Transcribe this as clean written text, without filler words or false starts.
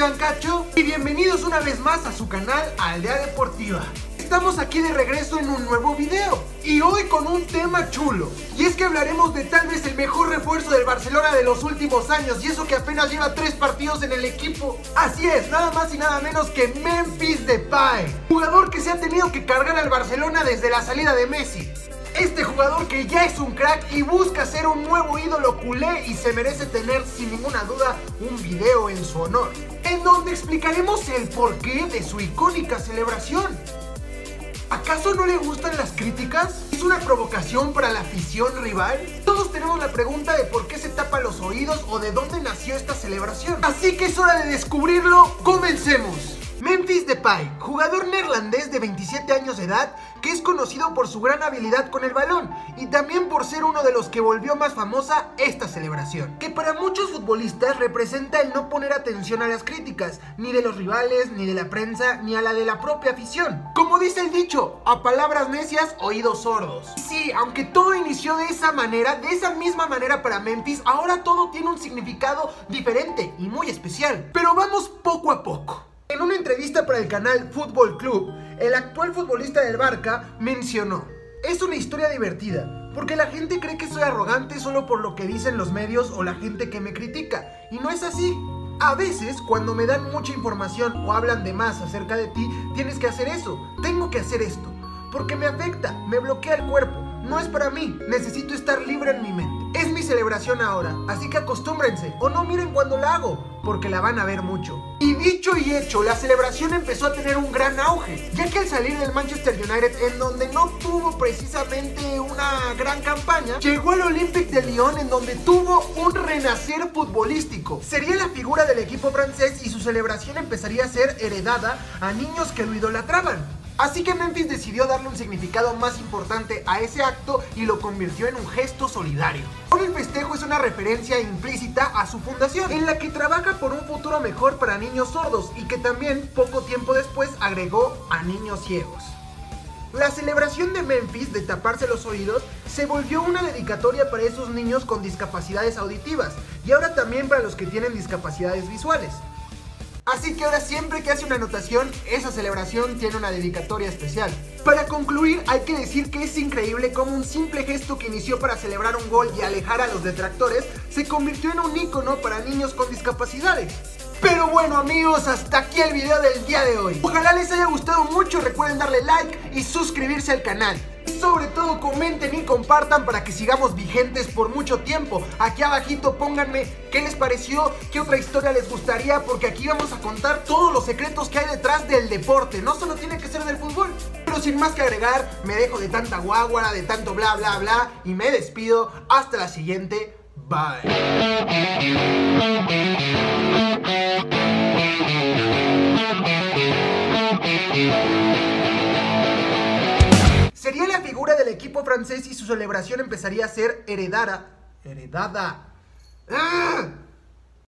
Esteban Cacho y bienvenidos una vez más a su canal Aldea Deportiva. Estamos aquí de regreso en un nuevo video y hoy con un tema chulo. Y es que hablaremos de tal vez el mejor refuerzo del Barcelona de los últimos años, y eso que apenas lleva 3 partidos en el equipo. Así es, nada más y nada menos que Memphis Depay, jugador que se ha tenido que cargar al Barcelona desde la salida de Messi. Este jugador que ya es un crack y busca ser un nuevo ídolo culé y se merece tener sin ninguna duda un video en su honor, en donde explicaremos el porqué de su icónica celebración. ¿Acaso no le gustan las críticas? ¿Es una provocación para la afición rival? Todos tenemos la pregunta de por qué se tapa los oídos o de dónde nació esta celebración. Así que es hora de descubrirlo. ¡Comencemos! Memphis Depay, jugador neerlandés de 27 años de edad, que es conocido por su gran habilidad con el balón y también por ser uno de los que volvió más famosa esta celebración, que para muchos futbolistas representa el no poner atención a las críticas, ni de los rivales, ni de la prensa, ni a la de la propia afición. Como dice el dicho, a palabras necias, oídos sordos. Y sí, aunque todo inició de esa misma manera para Memphis, ahora todo tiene un significado diferente y muy especial. Pero vamos poco a poco. En una entrevista para el canal Fútbol Club, el actual futbolista del Barça mencionó: es una historia divertida, porque la gente cree que soy arrogante solo por lo que dicen los medios o la gente que me critica, y no es así. A veces, cuando me dan mucha información o hablan de más acerca de ti, tienes que hacer eso, tengo que hacer esto, porque me afecta, me bloquea el cuerpo, no es para mí, necesito estar libre en mi mente. Es mi celebración ahora, así que acostúmbrense, o no miren cuando la hago, porque la van a ver mucho. Y dicho y hecho, la celebración empezó a tener un gran auge, ya que al salir del Manchester United, en donde no tuvo precisamente una gran campaña, llegó al Olympique de Lyon, en donde tuvo un renacer futbolístico. Sería la figura del equipo francés y su celebración empezaría a ser heredada a niños que lo idolatraban. Así que Memphis decidió darle un significado más importante a ese acto y lo convirtió en un gesto solidario. Ahora el festejo es una referencia implícita a su fundación, en la que trabaja por un futuro mejor para niños sordos y que también poco tiempo después agregó a niños ciegos. La celebración de Memphis de taparse los oídos se volvió una dedicatoria para esos niños con discapacidades auditivas y ahora también para los que tienen discapacidades visuales. Así que ahora siempre que hace una anotación, esa celebración tiene una dedicatoria especial. Para concluir, hay que decir que es increíble cómo un simple gesto que inició para celebrar un gol y alejar a los detractores se convirtió en un ícono para niños con discapacidades. Pero bueno amigos, hasta aquí el video del día de hoy. Ojalá les haya gustado mucho, recuerden darle like y suscribirse al canal. Sobre todo comenten y compartan para que sigamos vigentes por mucho tiempo. Aquí abajito pónganme qué les pareció, qué otra historia les gustaría, porque aquí vamos a contar todos los secretos que hay detrás del deporte. No solo tiene que ser del fútbol. Pero sin más que agregar, me dejo de tanta guáguara, de tanto bla bla bla y me despido. Hasta la siguiente. Bye. Sería la figura del equipo francés y su celebración empezaría a ser heredada. ¡Ah!